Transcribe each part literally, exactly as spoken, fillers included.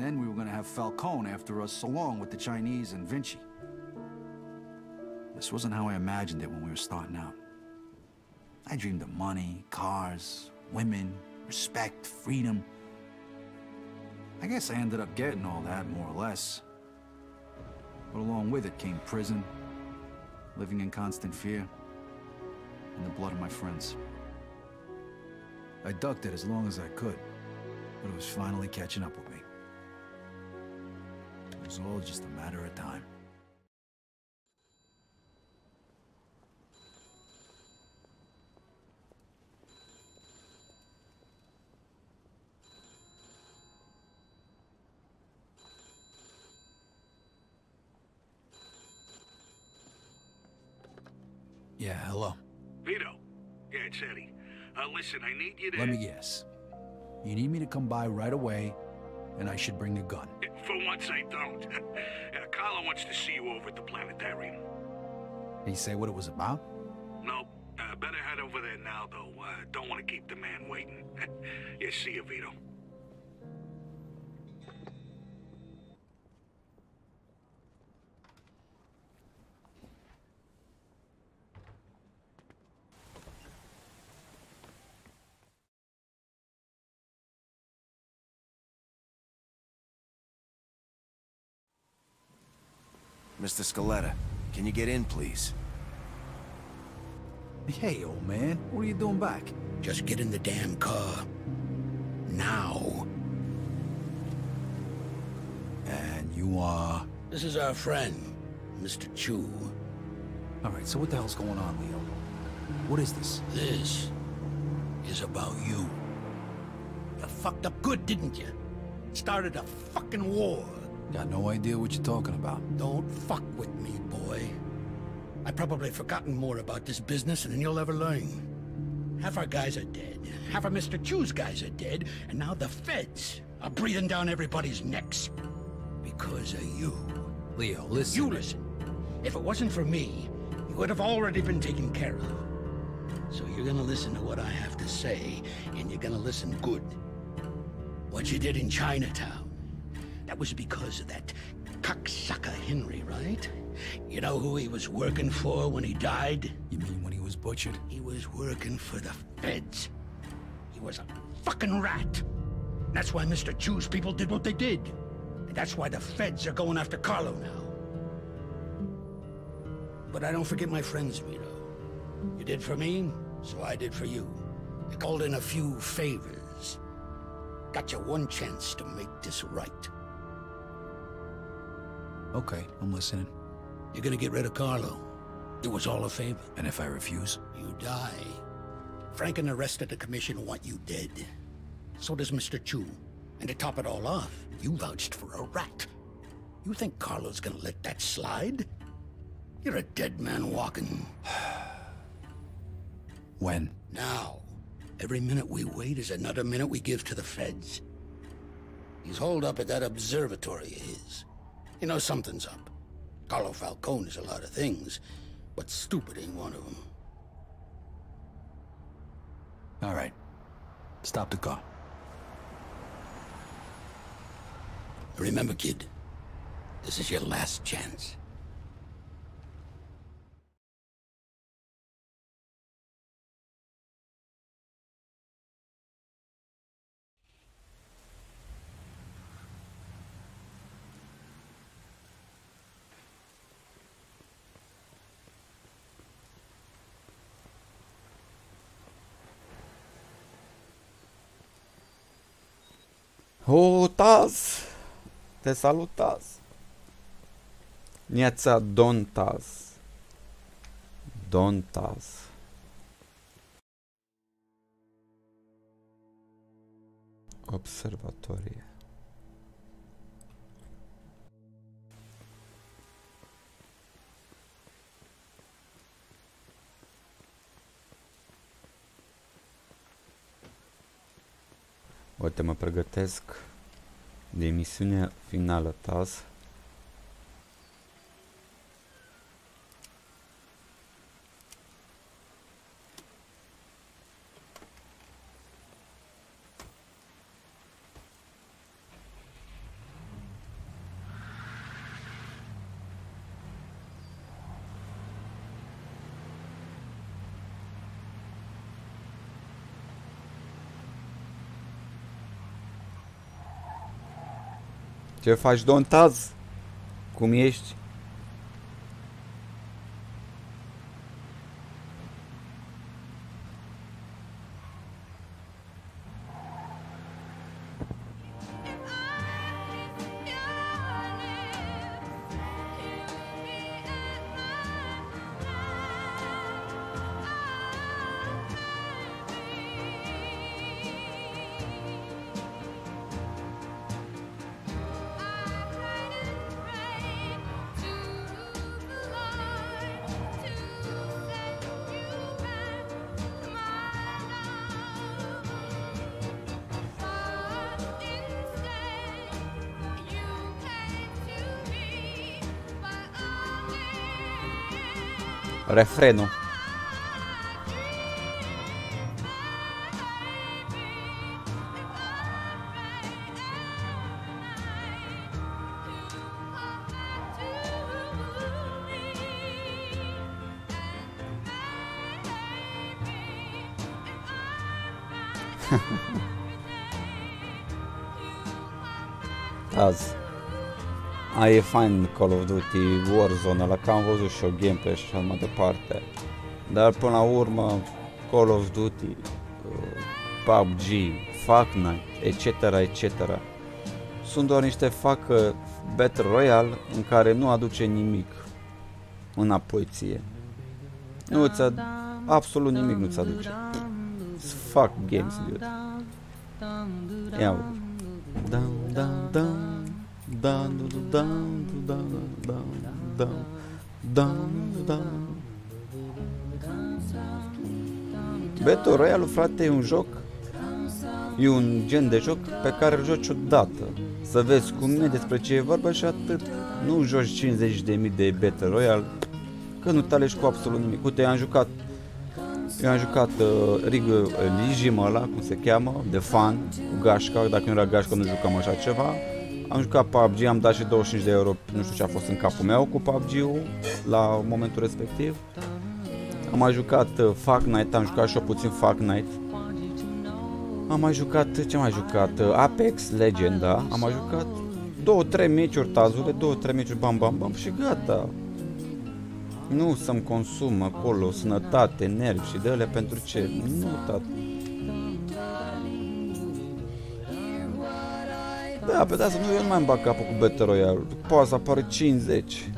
then we were gonna have Falcone after us, along with the Chinese and Vinci. This wasn't how I imagined it when we were starting out. I dreamed of money, cars, women, respect, freedom. I guess I ended up getting all that, more or less. But along with it came prison, living in constant fear, and the blood of my friends. I ducked it as long as I could, but it was finally catching up with me. It was all just a matter of time. Yeah, hello. Vito. Yeah, it's Eddie. Uh, listen, I need you to... Let me guess. You need me to come by right away, and I should bring a gun. For once, I don't. uh, Carlo wants to see you over at the planetarium. Did he say what it was about? Nope. Uh, better head over there now, though. Uh, don't want to keep the man waiting. Yeah, see you, Vito. Mister Scaletta, can you get in, please? Hey, old man. What are you doing back? Just get in the damn car. Now. And you are... This is our friend, Mister Chu. Alright, so what the hell's going on, Leo? What is this? This is about you. You fucked up good, didn't you? Started a fucking war. Got no idea what you're talking about. Don't fuck with me, boy. I've probably forgotten more about this business than you'll ever learn. Half our guys are dead. Half of Mister Chu's guys are dead. And now the feds are breathing down everybody's necks. Because of you. Leo, listen. You listen. If it wasn't for me, you would have already been taken care of. So you're gonna listen to what I have to say, and you're gonna listen good. What you did in Chinatown. That was because of that cocksucker Henry, right? You know who he was working for when he died? You mean when he was butchered? He was working for the feds. He was a fucking rat. That's why Mister Chu's people did what they did. And that's why the feds are going after Carlo now. But I don't forget my friends, Vito. You did for me, so I did for you. I called in a few favors. Got you one chance to make this right. Okay, I'm listening. You're gonna get rid of Carlo. It was all a favor. And if I refuse? You die. Frank and the rest of the commission want you dead. So does Mister Chu. And to top it all off, you vouched for a rat. You think Carlo's gonna let that slide? You're a dead man walking. When? Now. Every minute we wait is another minute we give to the feds. He's holed up at that observatory of his. You know something's up. Carlo Falcone is a lot of things, but stupid ain't one of them. All right. Stop the car. Remember, kid, this is your last chance. O, Taz! Te salut, Taz! Neața, Don Taz. Don Taz. Observatorie. Uite, mă pregătesc de emisiunea finală, Taz. Ce faci, Don Taz? Cum ești? Refrenul. Azi. Aia e fain Call of Duty Warzone, la că am văzut și o gameplay și așa mai departe. Dar până la urmă Call of Duty, P U B G, Fuck Night, et cetera et cetera sunt doar niște fac Battle Royale în care nu aduce nimic înapoi ție. Nu ți absolut nimic nu ți aduce. Fuck games, dude. Ia uite. Dam, dam, dam. Dan, dan, dan, dan, dan, dan, dan. Battle Royale, frate, e un joc, e un gen de joc pe care îl joci odată, să vezi cum e, despre ce e vorba și atât. Nu joci cincizeci de mii de Battle Royale, că nu te alegi cu absolut nimic. Uite, eu am jucat, eu am jucat uh, Rig Ligim ăla, cum se cheamă, de fan, cu gașca, dacă nu era gașca nu jucam așa ceva. Am jucat P U B G, am dat și douăzeci și cinci de euro, nu știu ce a fost în capul meu cu P U B G-ul la momentul respectiv. Am mai jucat uh, Fuck Night, am jucat și eu puțin Fuck Night. Am mai jucat, ce am mai jucat? Uh, Apex Legends, da? Am mai jucat două trei meciuri tazule, două trei meciuri bam bam bam și gata. Nu să-mi consum acolo sănătate, nervi și de alea pentru ce? Nu, tată. Da, pe asta nu, eu nu mai îmi bag capul cu Battle Royale. Poate să apară cincizeci.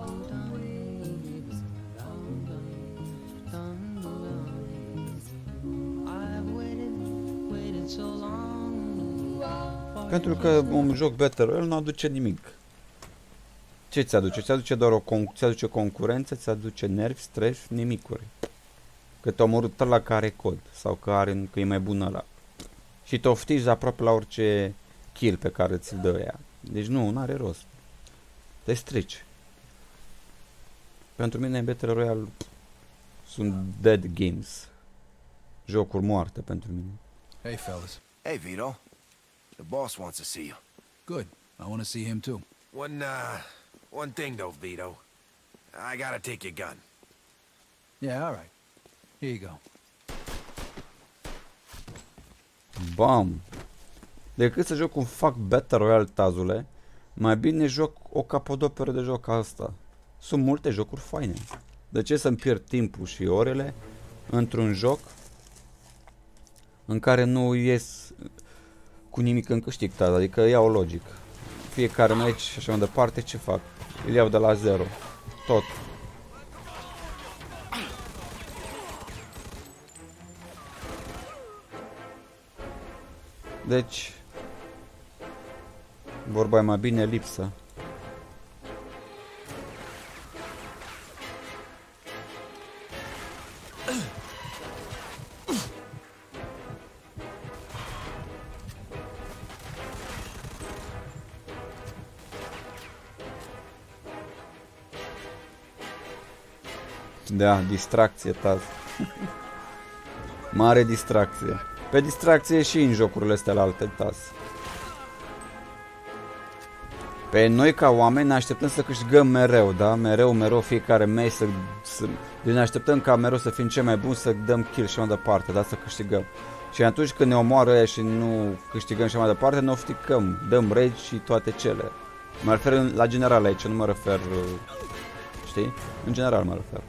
Pentru că un joc Battle Royale nu aduce nimic. Ce ți aduce? Ți aduce doar o con- ți aduce concurență, ți aduce nervi, stres, nimicuri. Că te-a omorât ăla care are cod sau că, are, că e mai bun ăla. Și te oftizi aproape la orice kill pe care ți-l dă ea. Deci nu, n-are rost. Te strici. Pentru mine Battle Royale sunt dead games. Jocuri moarte pentru mine. Hey, fellas. Hey, Vito. The boss wants to see you. Good. I want to see him too. One, uh, one thing though, Vito. I gotta take your gun. Yeah, all right. Here you go. Bam! Decât să joc un fac Battle Royale, tazule, mai bine joc o capodoperă de joc ca asta. Sunt multe jocuri faine. De ce să-mi pierd timpul și orele într-un joc în care nu ies cu nimic în câștig, taz, adică iau logic. Fiecare meci și așa mai departe, ce fac? Îl iau de la zero. Tot. Deci, vorba e mai bine lipsă. Da, distracție, taz. Mare distracție. Pe distracție și în jocurile astea la alte, taz. Pe noi ca oameni ne așteptăm să câștigăm mereu, da? Mereu, mereu, fiecare meci să, să... Deci ne așteptăm ca mereu să fim cei mai buni, să dăm kill și mai departe, da? Să câștigăm. Și atunci când ne omoară ăia și nu câștigăm și mai departe, ne ofticăm, dăm rage și toate cele. Mă refer la general aici, nu mă refer, știi? În general mă refer.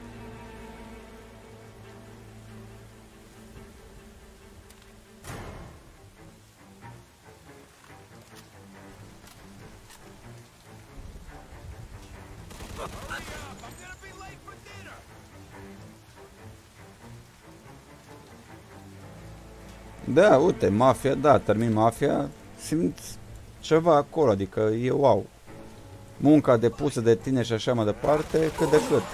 Da, uite, Mafia, da, termin Mafia, simt ceva acolo, adică e wow. Munca depusă de tine și așa mai departe, cât de cât.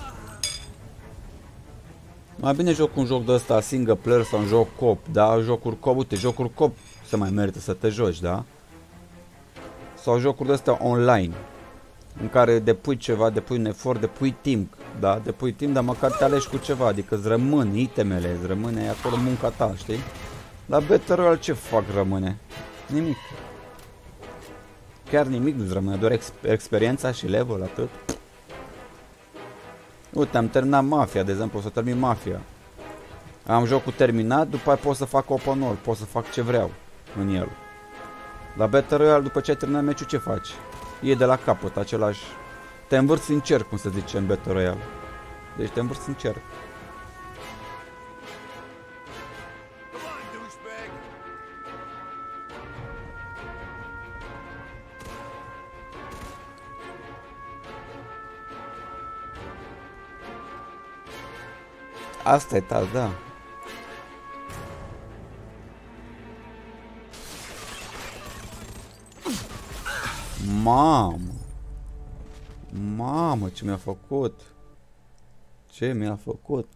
Mai bine joc un joc de ăsta single player sau un joc cop, da? Jocuri cop, uite, jocuri cop se mai merită să te joci, da? Sau jocuri de astea online, în care depui ceva, depui un efort, depui timp, da? Depui timp, dar măcar te alegi cu ceva, adică îți rămân itemele, îți rămâne acolo munca ta, știi? La Battle Royale ce fac rămâne? Nimic. Chiar nimic nu-ți rămâne, doar ex experiența și level, atât. Uite, am terminat Mafia, de exemplu, o să termin Mafia. Am jocul terminat, după aia pot să fac open world, pot să fac ce vreau în el. La Battle Royale, după ce ai terminat meciul, ce faci? E de la capăt, același... Te învârți în cerc, cum se zice în Battle Royale. Deci te învârți în cerc. Asta e taz, da. Mamă. Mamă, ce mi-a făcut. Ce mi-a făcut.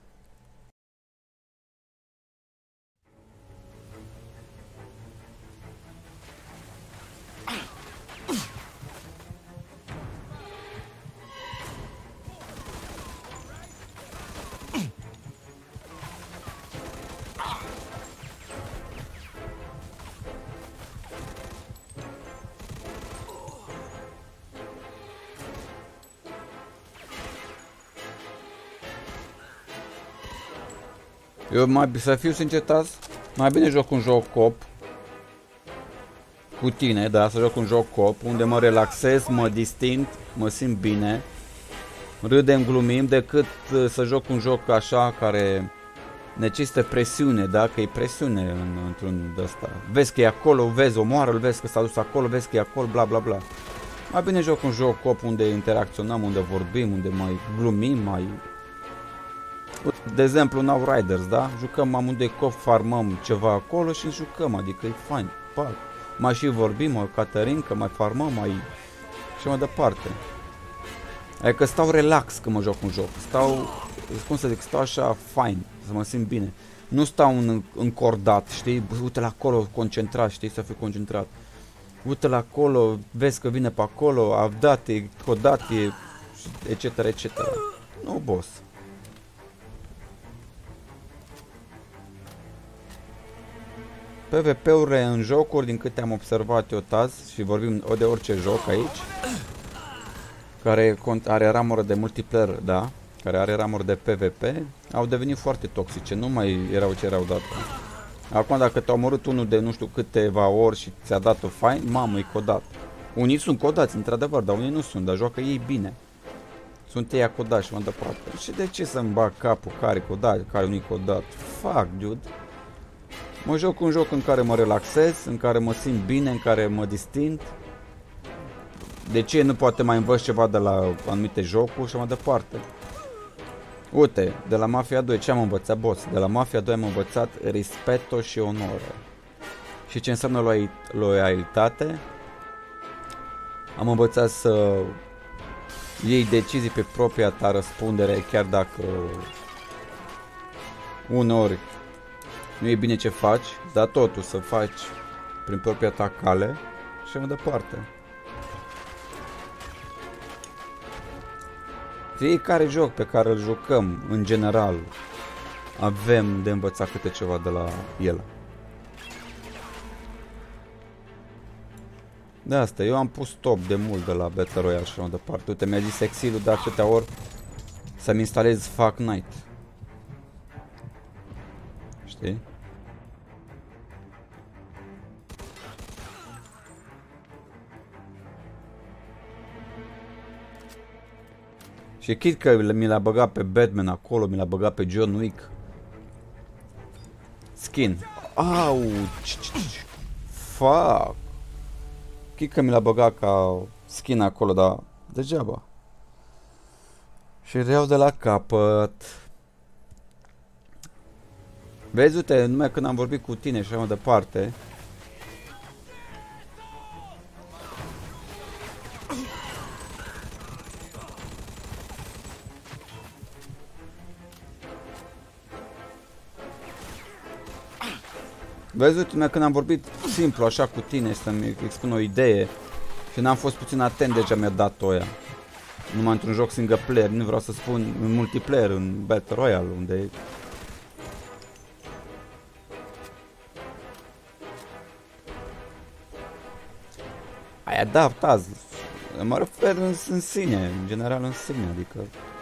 Eu mai, să fiu sincer, Taz, mai bine joc un joc cop cu tine, da, să joc un joc cop unde mă relaxez, mă distind, mă simt bine, râdem, glumim, decât să joc un joc așa care necesită presiune, da, că e presiune în, într-un de ăsta. Vezi că e acolo, vezi, omoară-l, vezi că s-a dus acolo, vezi că e acolo, bla bla bla. Mai bine joc un joc cop unde interacționăm, unde vorbim, unde mai glumim, mai... De exemplu, în Outriders, da? Jucăm amândoi cop, farmăm ceva acolo și jucăm, adică e fain. Pac. Mai și vorbim, o Caterinca, mai farmăm, mai... și mai departe. Adică stau relax când mă joc un joc. Stau, cum să zic, stau așa fain, să mă simt bine. Nu stau în, încordat, știi? Uite-l acolo, concentrat, știi? Să fiu concentrat. Uite-l acolo, vezi că vine pe acolo, avdate, codate, et cetera, et cetera. Nu, boss. P V P-urile în jocuri, din câte am observat eu, Taz, și vorbim de orice joc aici, care are ramură de multiplayer, da, care are ramură de P V P, au devenit foarte toxice, nu mai erau ce erau dată. Acum dacă te-a omorât unul de nu știu câteva ori și ți-a dat-o fain, mamă, e codat. Unii sunt codați, într-adevăr, dar unii nu sunt, dar joacă ei bine. Sunt ei acodați și mă departe. Și de ce să-mi bag capul care codat, care nu-i codat? Fuck, dude. Mă joc un joc în care mă relaxez, în care mă simt bine, în care mă distind. De ce nu poate mai învăț ceva de la anumite jocuri și mai departe? Uite, de la Mafia doi ce am învățat, boss? De la Mafia doi am învățat rispetto și onoră. Și ce înseamnă loialitate? Am învățat să iei decizii pe propria ta răspundere, chiar dacă uneori nu e bine ce faci, dar totuși să faci prin propria ta cale și mai departe. Fiecare joc pe care îl jucăm, în general, avem de învățat câte ceva de la el. De asta, eu am pus stop de mult de la Battle Royale și mai departe. Uite, mi-a zis Exilul de atâtea ori să-mi instalez Fuck Night. Știi? Și chit că mi l-a băgat pe Batman acolo, mi l-a băgat pe John Wick. Skin. Au! Fuck! Chit că mi l-a băgat ca skin acolo, dar degeaba. Și reiau de la capăt. Vezi, uite, numai când am vorbit cu tine și așa mai departe. Vezi, uite, numai când am vorbit simplu așa cu tine să-mi expun o idee și n-am fost puțin atent, deja mi-a dat-o aia. Numai într-un joc single player, nu vreau să spun în multiplayer, în Battle Royale, unde... Ai adaptat, mă refer în, în sine, în general în sine, adică...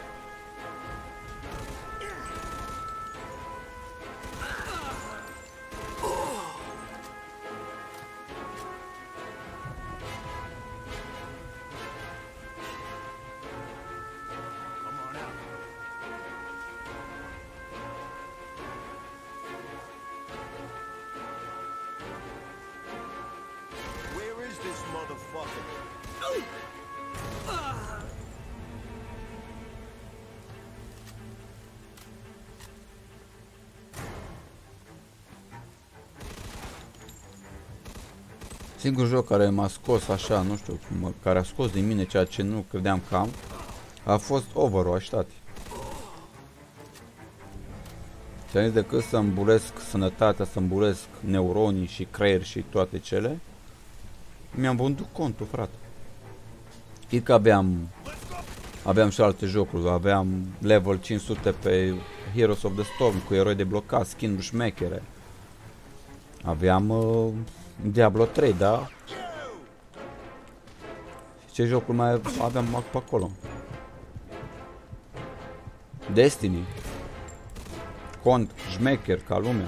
Singurul joc care m-a scos așa, nu știu, care a scos din mine ceea ce nu credeam că am, a fost Overwatch, tati. Și decât să îmbulesc sănătatea, să îmbulesc neuronii și creier și toate cele, mi-am vândut contul, frate. Chit că aveam, aveam și alte jocuri, aveam level cinci sute pe Heroes of the Storm cu eroi de blocat, skin-uri șmechere. Aveam uh, Diablo trei, da? Și ce jocuri mai aveam pe acolo? Destiny. Cont, șmecher, ca lumea.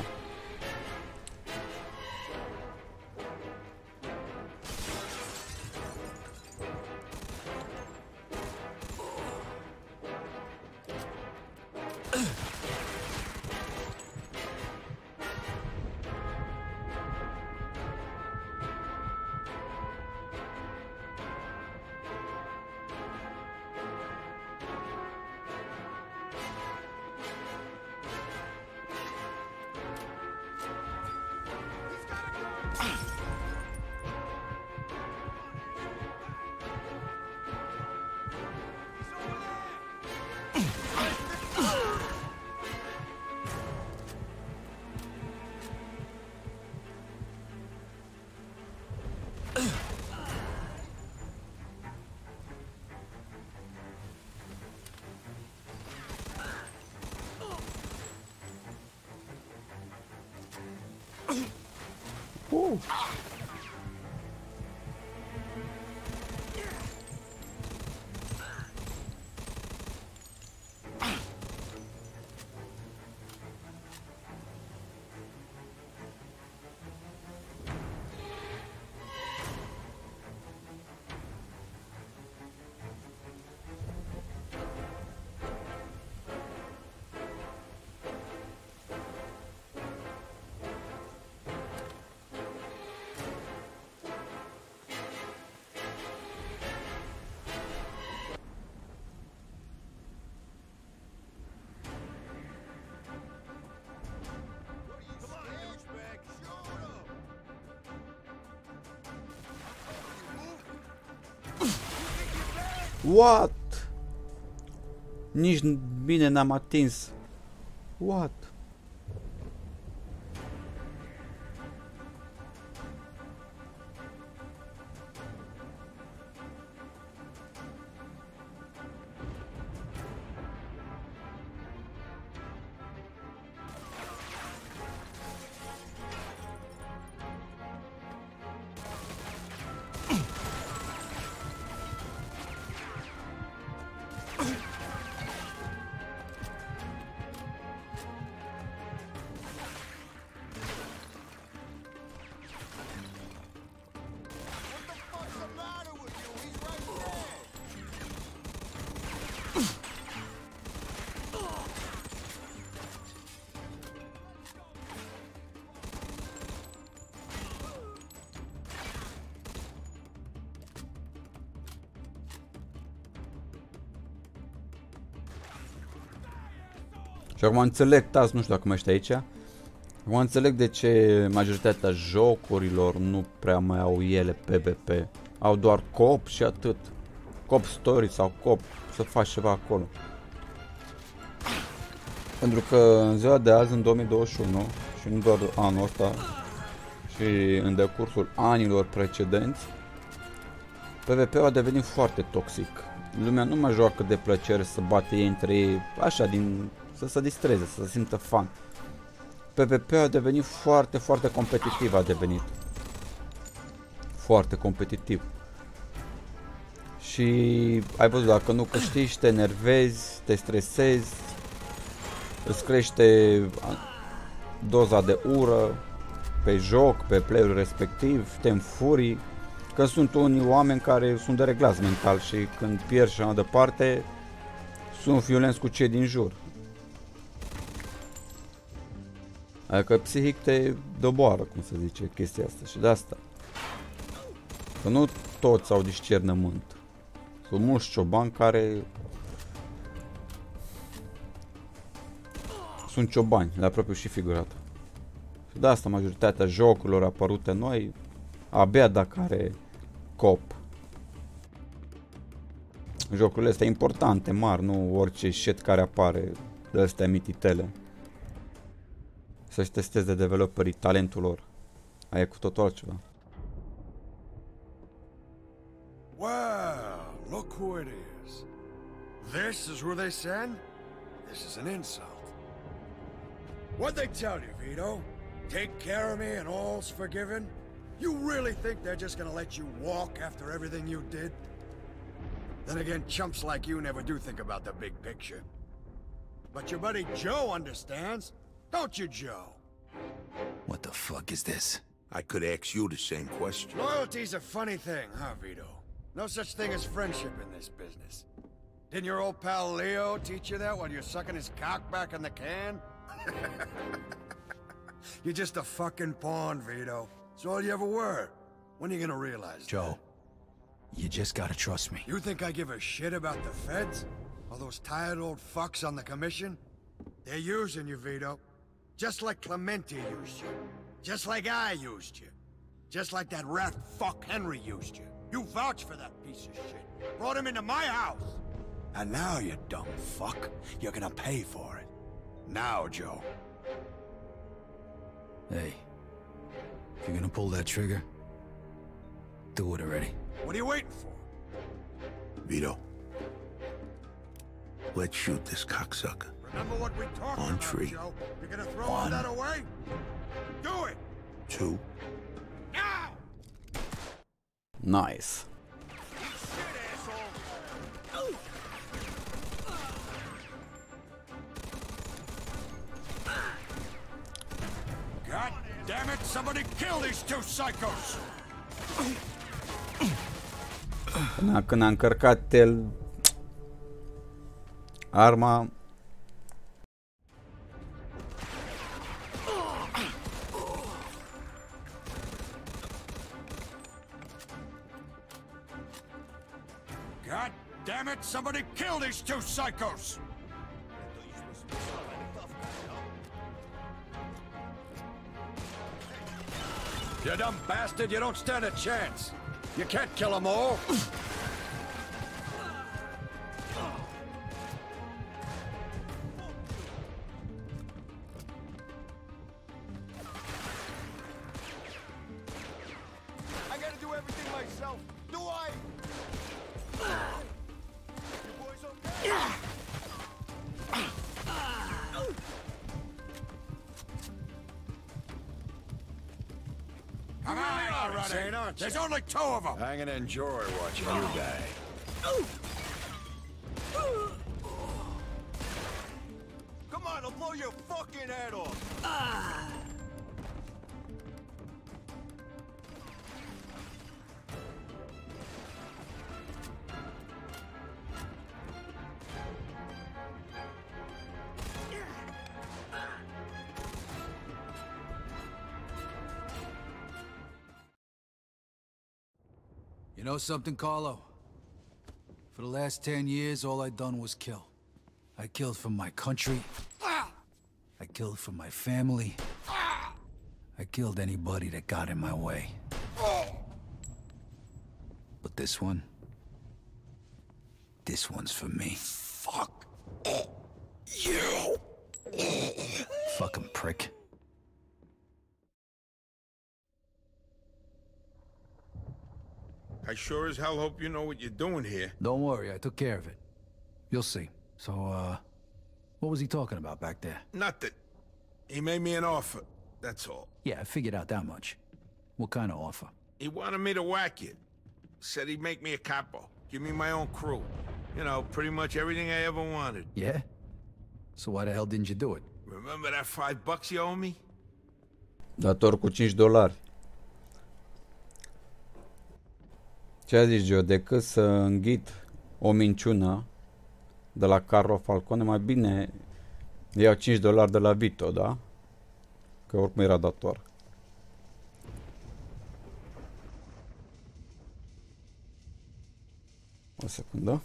Uh. What? Nici bine n-am atins. What? Și acum înțeleg, tați, nu știu dacă mai ești aici. Acum înțeleg de ce majoritatea jocurilor nu prea mai au ele PvP. Au doar co-op și atât. Co-op story sau co-op, să faci ceva acolo. Pentru că în ziua de azi, în două mii douăzeci și unu, și nu doar anul ăsta, și în decursul anilor precedenți, PvP-ul a devenit foarte toxic. Lumea nu mai joacă de plăcere să bate ei între ei, așa, din, să se distreze, să se simtă fan. PvP-ul a devenit foarte, foarte competitiv, a devenit. Foarte competitiv. Și ai văzut, dacă nu câștigi, te enervezi, te stresezi, îți crește doza de ură pe joc, pe playerul respectiv, te înfurii. Că sunt unii oameni care sunt dereglați mental și când pierzi și mai departe, sunt violenți cu cei din jur. Adică psihic te doboară, cum se zice, chestia asta. Și de asta. Că nu toți au discernământ. Sunt mulți ciobani care sunt ciobani, la propriu și figurat. Și de asta majoritatea jocurilor apărute noi, abia dacă are co-op. Jocurile astea importante, mari, nu orice shit care apare de astea mititele. Să-și testeze developerii talentul lor. Aia e cu totul altceva. Wow, look who it is. This is who they send? This is an insult. What'd they tell you, Vito? Take care of me and all's forgiven? You really think they're just gonna let you walk after everything you did? Then again, chumps like you never do think about the big picture. But your buddy Joe understands, don't you, Joe? What the fuck is this? I could ask you the same question. Loyalty's a funny thing, huh, Vito? No such thing as friendship in this business. Didn't your old pal Leo teach you that while you're sucking his cock back in the can? You're just a fucking pawn, Vito. It's all you ever were. When are you gonna realize Joe, that? you just gotta trust me. You think I give a shit about the feds? All those tired old fucks on the commission? They're using you, Vito. Just like Clemente used you. Just like I used you. Just like that rat fuck Henry used you. You vouched for that piece of shit. Brought him into my house. And now, you dumb fuck, you're gonna pay for it. Now, Joe. Hey, if you're gonna pull that trigger, do it already. What are you waiting for? Vito, let's shoot this cocksucker. Remember what we talked On about, tree. Joe? You're gonna throw all One. that away? Do it! Two. Now! Nice. God damn it! Somebody kill these two psychos! Până când a încărcat el arma, God damn it! Somebody kill these two psychos! You dumb bastard, you don't stand a chance. You can't kill them all. I gotta do everything myself. Do I? You boys okay? Come on, already. There's only two of them. I'm gonna enjoy watching you die. Come on, I'll blow your fucking head off. You know something, Carlo? For the last ten years, all I done was kill. I killed for my country, I killed for my family. I killed anybody that got in my way. But this one... This one's for me. Fuck you. Fucking prick. I sure as hell hope you know what you're doing here. Don't worry, I took care of it. You'll see. So, uh... what was he talking about back there? Nothing. He made me an offer, that's all. Yeah, I figured out that much. What kind of offer? He wanted me to whack you. Said he'd make me a capo. Give me my own crew. You know, pretty much everything I ever wanted. Yeah? So why the hell didn't you do it? Remember that five bucks you owe me? Dator cu cinci dolari. Ce zici, Joe? Decât să înghit o minciună de la Carlo Falcone, mai bine iau cinci dolari de la Vito, da? Că oricum era dator. O secundă.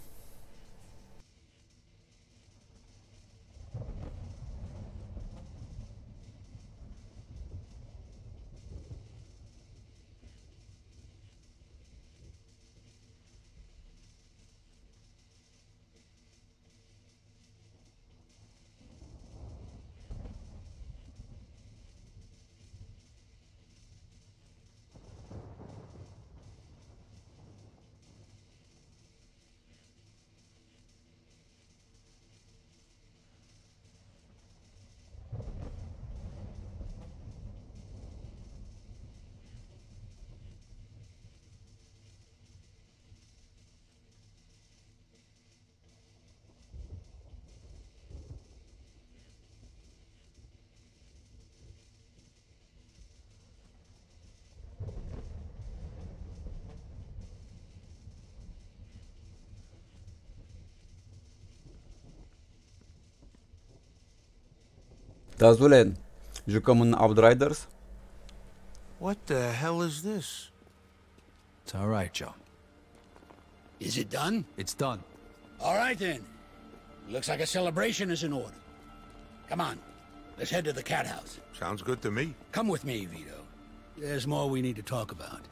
Dazule, jucăm în Outriders? What the hell is this? It's all right, Joe. Is it done? It's done. All right, then. Looks like a celebration is in order. Come on, let's head to the cat house. Sounds good to me. Come with me, Vito. There's more we need to talk about.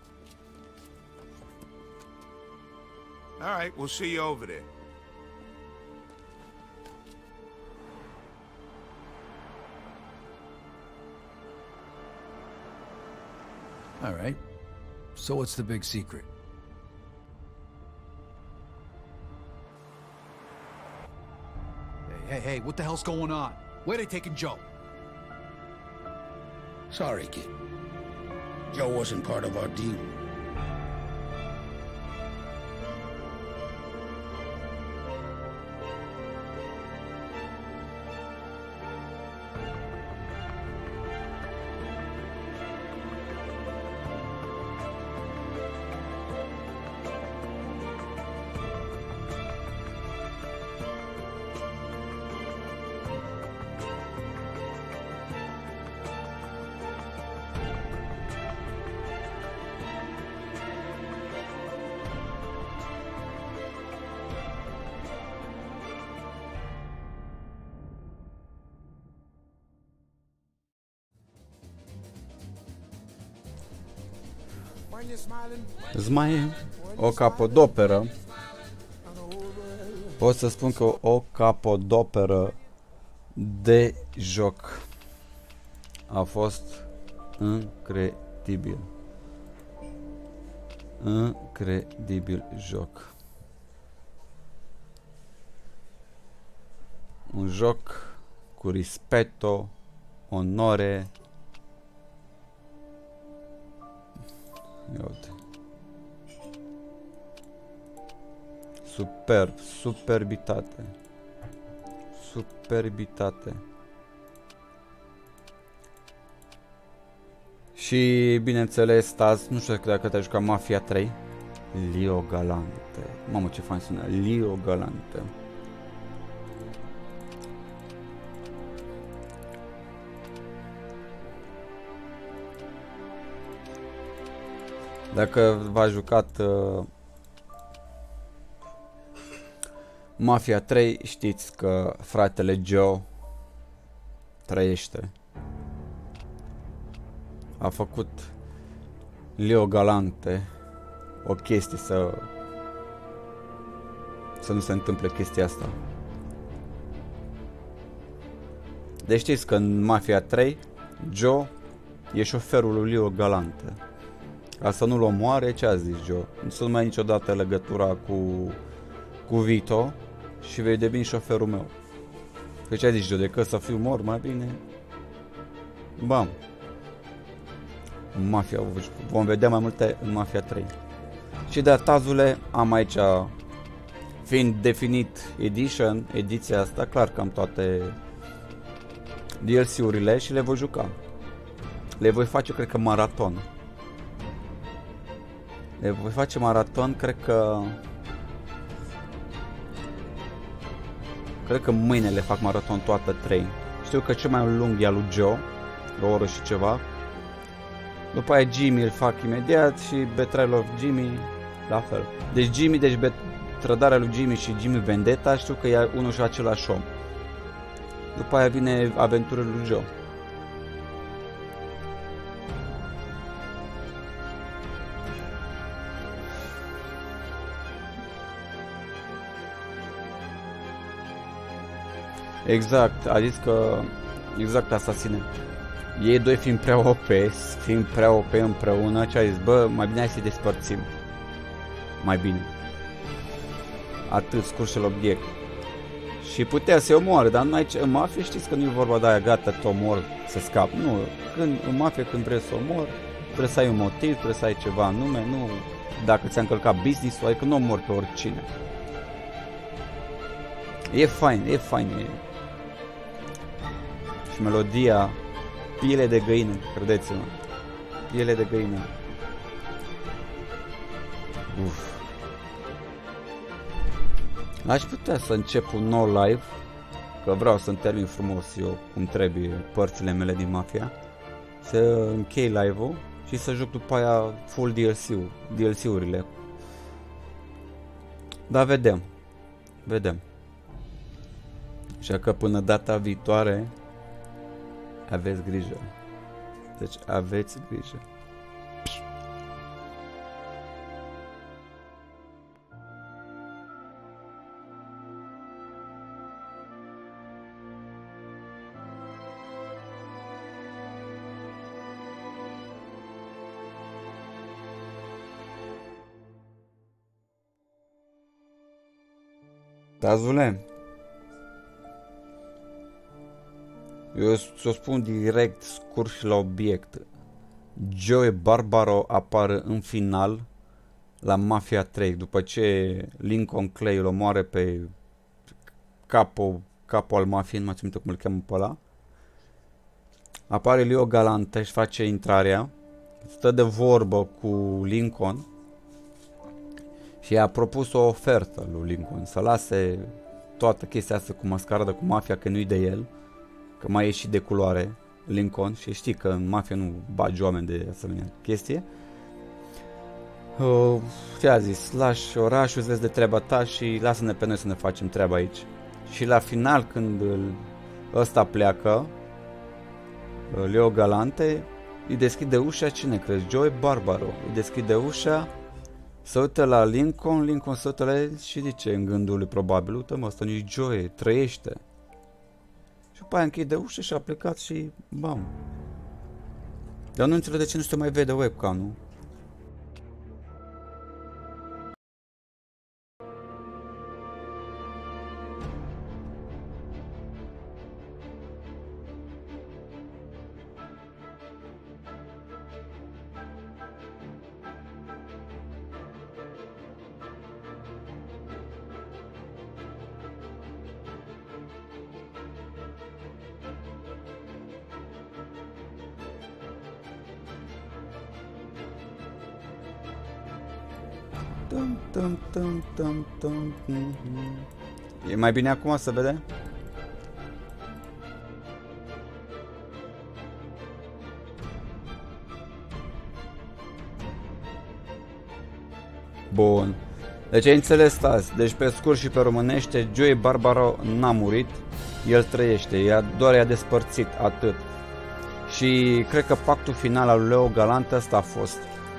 All right, we'll see you over there. All right. So what's the big secret? Hey, hey, hey, what the hell's going on? Where they taking Joe? Sorry, kid. Joe wasn't part of our deal. Îți mai e o capodoperă. Pot să spun că o capodoperă de joc. A fost incredibil. Incredibil joc. Un joc cu rispetto, onore. Ia uite. Superb, superbitate. Superbitate. Și bineînțeles, Staz, nu știu dacă te-ai jucat Mafia trei. Leo Galante. Mamă, ce fain sună. Leo Galante. Dacă v-a jucat uh, Mafia trei, știți că fratele Joe trăiește. A făcut Leo Galante o chestie să să nu se întâmple chestia asta. Deci știți că în Mafia trei Joe e șoferul lui Leo Galante. Ca să nu-l omoare, ce a zis Joe? Nu să nu mai ai niciodată legătura cu, cu Vito și vei deveni șoferul meu. Că ce a zis Joe? Decât să fiu mort, mai bine... Bam! Mafia, vom vedea mai multe în Mafia trei. Și de Tazule, am aici, fiind definit edition, ediția asta, clar că am toate D L C-urile și le voi juca. Le voi face, cred că, maraton. Le voi face maraton, cred că... Cred că mâine le fac maraton toate trei. Știu că cel mai lung e al lui Joe, o oră și ceva. După aia Jimmy îl fac imediat și Betrayal of Jimmy la fel. Deci Jimmy, deci trădarea lui Jimmy și Jimmy Vendetta știu că e unul și același om. După aia vine aventurile lui Joe. Exact, a zis că exact asasine. Ei doi fiind prea O P, fiind prea O P împreună, ce a zis, bă, mai bine hai să-i despărțim. Mai bine. Atât, scurt și la obiect. Și putea să-i omoare, dar nu aici, în Mafia știți că nu e vorba de aia, gata, te omor să scap. Nu, când, în Mafia când vrei să omor, trebuie să ai un motiv, trebuie să ai ceva în nume, nu dacă ți-a încălcat business-ul, adică nu omori pe oricine. E fain, e fain. E. Și melodia, piele de găină, credeți-mă. Piele de găină. Uf. Aș putea să încep un nou live, că vreau să-mi termin frumos eu cum trebuie părțile mele din Mafia. Să închei live-ul și să joc după aia full D L C-ul, D L C-urile. Dar vedem. Vedem. Așa că până data viitoare aveți grijă. Deci aveți grijă. Tazule, eu ți-o spun direct, scurt și la obiect. Joe Barbaro apare în final la Mafia trei, după ce Lincoln Clay îl omoare pe capul, capul al mafiei, nu mai țin minte cum îl cheamă pe ăla. Apare Leo Galante și face intrarea, stă de vorbă cu Lincoln și a propus o ofertă lui Lincoln, să lase toată chestia asta cu mascarada, cu Mafia, că nu-i de el, că mai e și de culoare Lincoln și știi că în Mafia nu bagi oameni de asemenea chestie. Uh, ce a zis? Lași orașul, îți vezi de treaba ta și lasă-ne pe noi să ne facem treaba aici. Și la final, când ăsta pleacă, Leo Galante îi deschide ușa, cine crezi? Joe Barbaro. Îi deschide ușa, se uită la Lincoln, Lincoln se uită la el și zice în gândul lui probabil, uite mă, ăsta nu-i Joe, trăiește. Și după aia închide ușa și a plecat și bam. Dar nu înțeleg de ce nu se mai vede webcam-ul. Tum, tum, tum, tum, tum, tum. E mai bine acum, să vede? Bun. Deci ai înțeles azi. Deci pe scurt și pe românește, Joe Barbaro n-a murit. El trăiește, ea doar i-a despărțit, atât. Și cred că pactul final al lui Leo Galante ăsta a fost.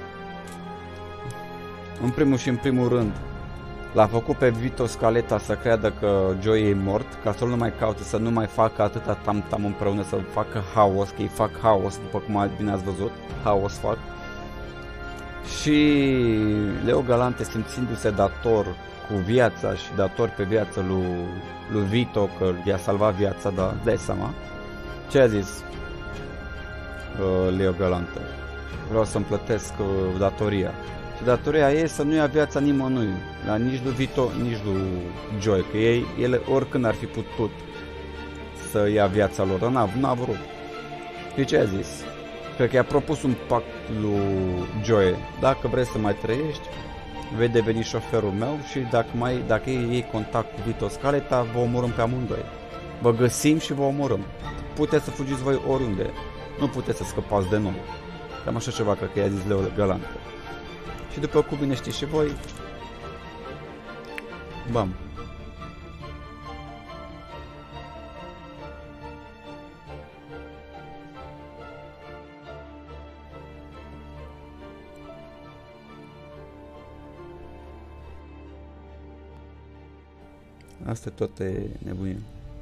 În primul și în primul rând, l-a făcut pe Vito Scaletta să creadă că Joey e mort, ca să nu mai caute, să nu mai facă atâta tam-tam împreună, să facă haos, că îi fac haos, după cum bine ați văzut, haos fac. Și Leo Galante, simțindu-se dator cu viața și dator pe viața lui, lui Vito, că i-a salvat viața, dar dai seama, ce a zis uh, Leo Galante? Vreau să-mi plătesc uh, datoria. Și datoria e să nu ia viața nimănui, la nici lui Vito, nici lui Joey, că ei, ele oricând ar fi putut să ia viața lor, dar n-a, n-a vrut. Și ce a zis? Cred că i-a propus un pact lui Joey. Dacă vrei să mai trăiești, vei deveni șoferul meu și dacă, mai, dacă iei contact cu Vito Scaletta, vă omorâm pe amândoi. Vă găsim și vă omorâm. Puteți să fugiți voi oriunde. Nu puteți să scăpați de noi. Cam așa ceva cred că i-a zis Leo Galante. Și după cum bine știți și voi, bam. Asta e toate nebunie.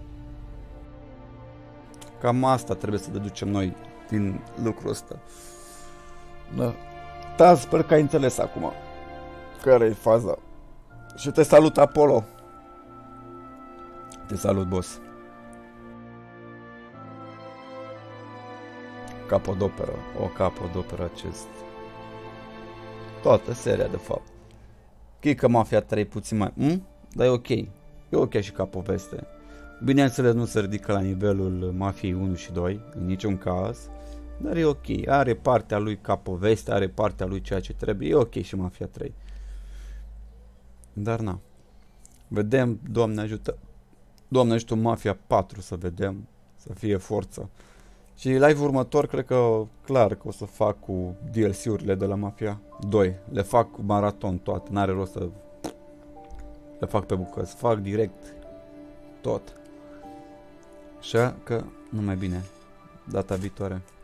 Cam asta trebuie să deducem noi din lucrul ăsta. Da. Da, sper că ai înțeles acum care e faza. Și te salut, Apollo. Te salut, boss. Capodoperă. O capodoperă acest. Toată seria, de fapt. Chei că Mafia trei puțin mai... Hm? Dar e ok. E ok și ca poveste. Bineînțeles, nu se ridică la nivelul Mafiei unu și doi, în niciun caz. Dar e ok, are partea lui ca poveste, are partea lui ceea ce trebuie, e ok și Mafia trei. Dar na, vedem, Doamne ajută, Doamne ajută Mafia patru să vedem, să fie forță. Și live următor cred că clar că o să fac cu D L C-urile de la Mafia doi, le fac cu maraton toate, n-are rost să le fac pe bucăți, fac direct tot. Așa că numai bine, data viitoare.